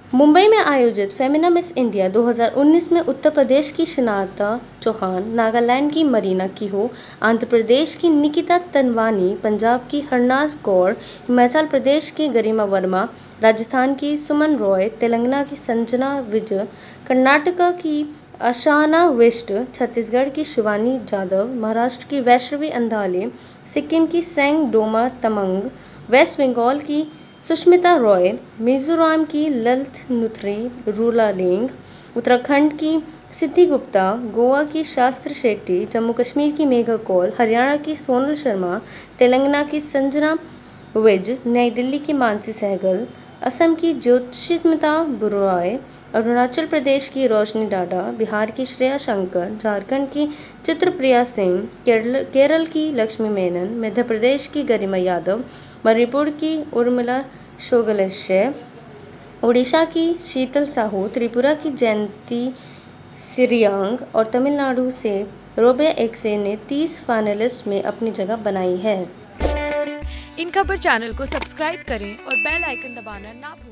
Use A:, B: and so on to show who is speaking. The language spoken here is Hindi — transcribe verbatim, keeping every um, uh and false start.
A: मुंबई में आयोजित फेमिना मिस इंडिया दो हज़ार उन्नीस में उत्तर प्रदेश की शनाता चौहान, नागालैंड की मरीना किहो, आंध्र प्रदेश की निकिता तनवानी, पंजाब की हरनाज कौर, हिमाचल प्रदेश की गरिमा वर्मा, राजस्थान की सुमन रॉय, तेलंगाना की संजना विजय, कर्नाटक की अशाना विष्ट, छत्तीसगढ़ की शिवानी जाधव, महाराष्ट्र की वैष्णवी अंधाले, सिक्किम की सेंग डोमा तमंग, वेस्ट बंगाल की सुष्मिता रॉय, मिजोरम की ललित नुथ्री रूलालिंग, उत्तराखंड की सिद्धि गुप्ता, गोवा की शास्त्र शेट्टी, जम्मू कश्मीर की मेघा कौल, हरियाणा की सोनल शर्मा, तेलंगाना की संजना विज, नई दिल्ली की मानसी सहगल, असम की ज्योतिष्मिता बुराय, अरुणाचल प्रदेश की रोशनी डाडा, बिहार की श्रेया शंकर, झारखंड की चित्रप्रिया सिंह, केरल केरल की लक्ष्मी मेनन, मध्य प्रदेश की गरिमा यादव, मणिपुर की उर्मिला शोगलेशे, ओडिशा की शीतल साहू, त्रिपुरा की जयंती सिरियांग और तमिलनाडु से रोबे एक्से ने तीस फाइनलिस्ट में अपनी जगह बनाई है।
B: इन खबर चैनल को सब्सक्राइब करें और बेल आइकन दबाना ना भूलें।